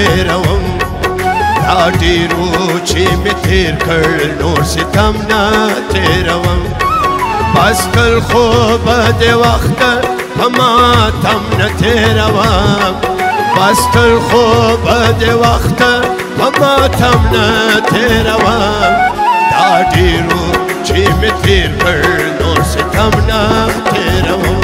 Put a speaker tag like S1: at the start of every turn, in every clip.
S1: تیروم دا ډیرو چې مې تیر کړ نور ستم نه تیروم بس کل خو به د وخته په ماتم نه تیروم بس کل خو به د وخته په ماتم نه تیروم دا ډیرو چې مې تیر کړ نور ستم نه تیروم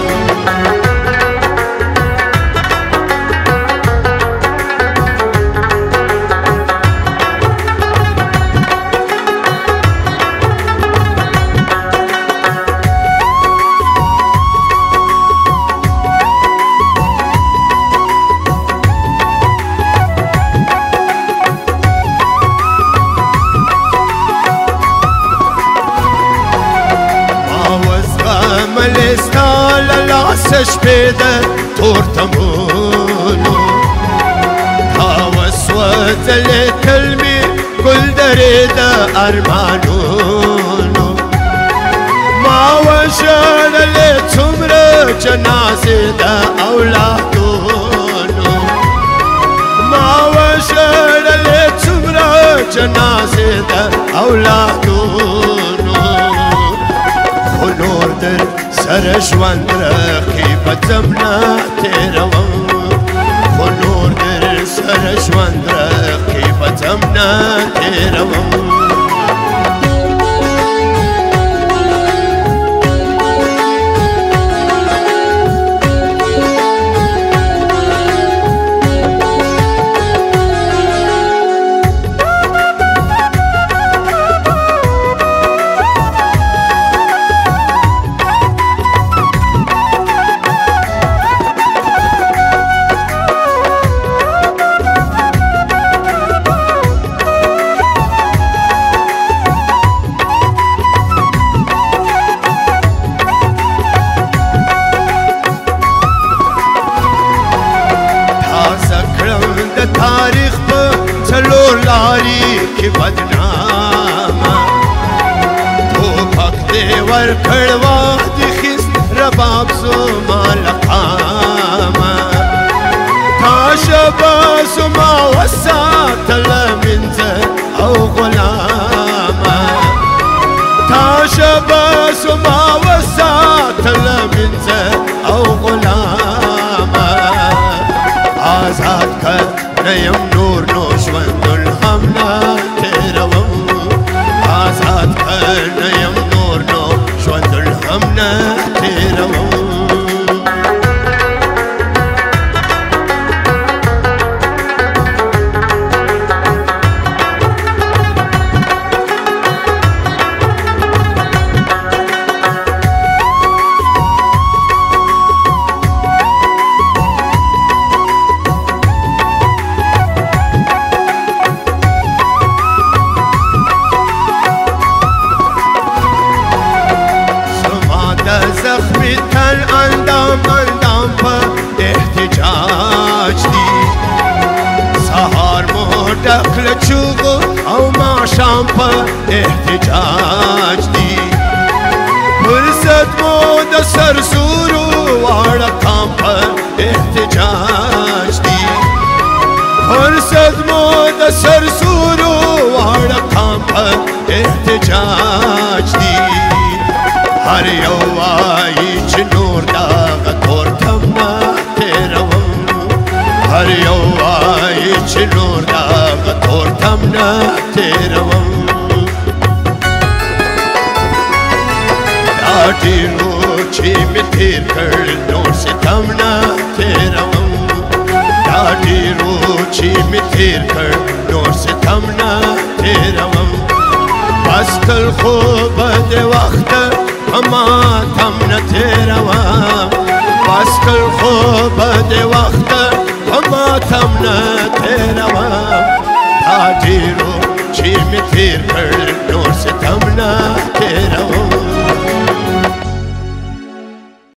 S1: شپې د تور تمونو تا وسوځلې کلمې ګل درې د ارمانونو ما وژړلې څومره جنازې د اولادونو ما وژړلې څومره جنازې د اولادونو خو نور در سره ژوند رقیبه ځم نه تېروم خو نور در سره ژوند رقیبه ځم نه تېروم تاریخ په څلور لاري کې بدنامه ټوپک دې ورکړ وخت دې خیست رباب زما لقامه تا شبه زما وساتله منځه او غلامه تا شبه زما وساتله منځه او غلامه آزاد کړ یم نور نو ژوند الهم نه تېروم آزاد کړ یم نور نو ژوند الهم نه تېروم زخمی تن اندام اندام په احتجاج دی سهار مو ډک له چوغو او ماښام په احتجاج دی فرصت مو د سرزورو واړه قام په احتجاج دی فرصت مو د سرزورو واړه قام په احتجاج دی هر یو وایي چې نور دغه تور تم نه تېروم هر یو وایي چې نور دغه تور تم نه تېروم دا ډېرو چې مې تېر کړ نور ستم نه تېروم دا ډېرو چې مې تېر کړ نور ستم نه تېروم بس کل خو به د وخته ماتم نه تېروم بس کل خو به د وخته ماتم نه تېروم دا ډېرو چې مې تېر کړ نور ستم نه